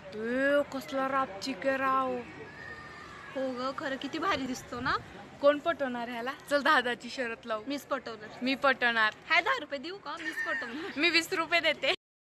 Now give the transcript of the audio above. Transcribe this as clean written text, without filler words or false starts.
कसला रापचिक आहे राव. हो ग, खरं किती भारी दिसतो ना. कोण पटवणार ह्याला? चल 10,000ची शरत लावू. मीच पटवणार. मी पटवणार. हाय 10 रुपये देऊ का? मीच पटवणार. मी 20 रुपये देते.